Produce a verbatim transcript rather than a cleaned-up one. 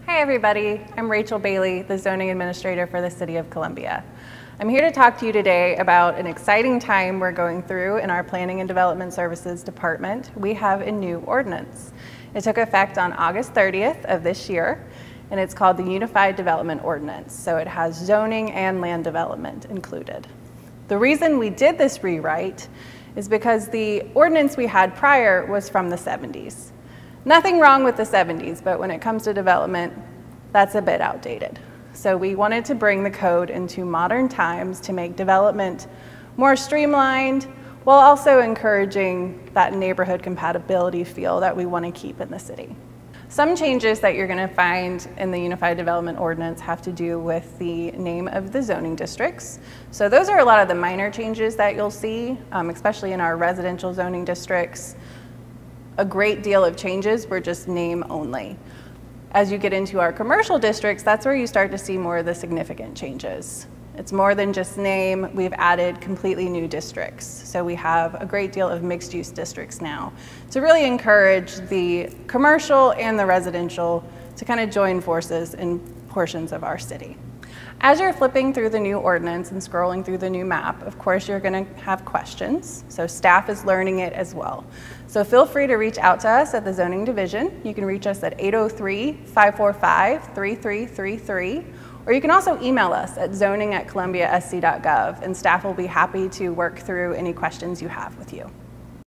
Hi everybody, I'm Rachel Bailey, the Zoning Administrator for the City of Columbia. I'm here to talk to you today about an exciting time we're going through in our Planning and Development Services Department. We have a new ordinance. It took effect on August thirtieth of this year, and it's called the Unified Development Ordinance. So it has zoning and land development included. The reason we did this rewrite is because the ordinance we had prior was from the seventies. Nothing wrong with the seventies, but when it comes to development, that's a bit outdated. So we wanted to bring the code into modern times to make development more streamlined, while also encouraging that neighborhood compatibility feel that we want to keep in the city. Some changes that you're going to find in the Unified Development Ordinance have to do with the name of the zoning districts. So those are a lot of the minor changes that you'll see, um, especially in our residential zoning districts. A great deal of changes were just name only. As you get into our commercial districts, that's where you start to see more of the significant changes. It's more than just name. We've added completely new districts. So we have a great deal of mixed use districts now to really encourage the commercial and the residential to kind of join forces in portions of our city. As you're flipping through the new ordinance and scrolling through the new map, of course you're going to have questions. So staff is learning it as well. So feel free to reach out to us at the Zoning Division. You can reach us at eight oh three, five four five, three three three three. Or you can also email us at zoning at columbia s c dot gov, and staff will be happy to work through any questions you have with you.